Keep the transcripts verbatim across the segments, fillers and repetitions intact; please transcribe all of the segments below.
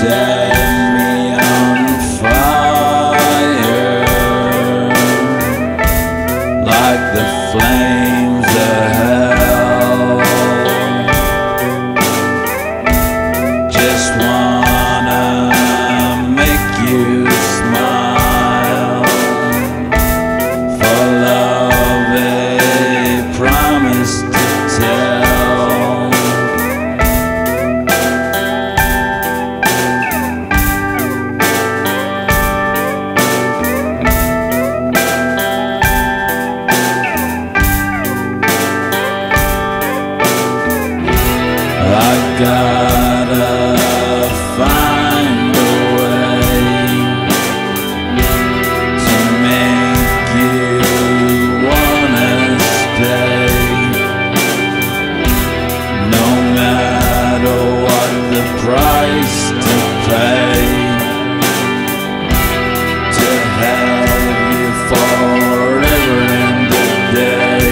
set me on fire like the flames of hell. Just wanna make you smile, for love a promise to tell. I gotta find a way to make you wanna stay, no matter what the price to pay, to have you forever in the day.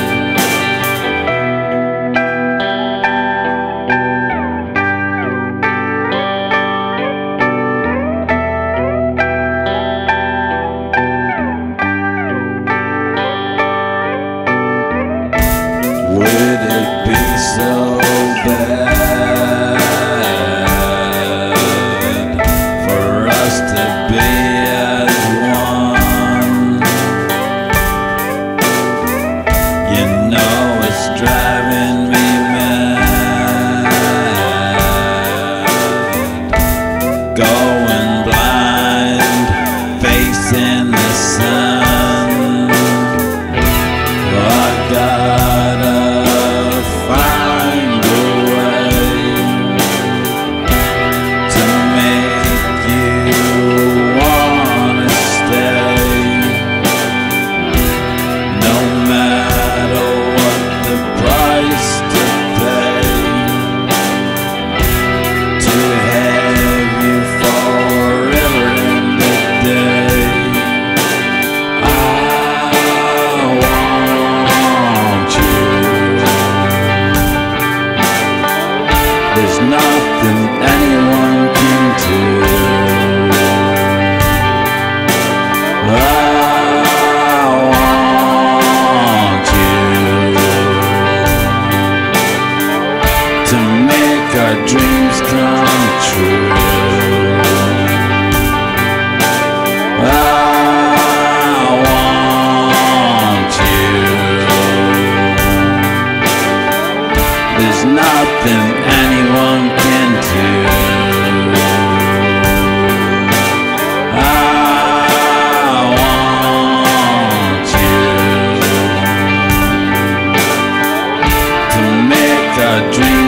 Would it be so bad for us to be as one? You know it's driving me mad, going blind, facing the sun. I gotta find a way to make you wanna stay, no matter what the price to pay, to have you forever in the day. I want you. There's nothing anyone can do. I want you to make our dreams come true. I want you. There's nothing anyone can do. I want you to make our dreams